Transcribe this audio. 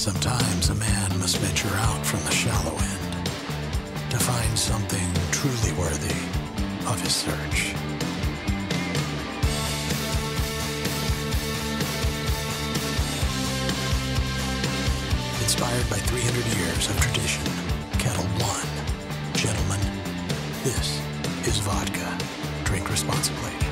Sometimes a man must venture out from the shallow end to find something truly worthy of his search. Inspired by 300 years of tradition, Ketel One. Gentlemen, this is vodka. Drink responsibly.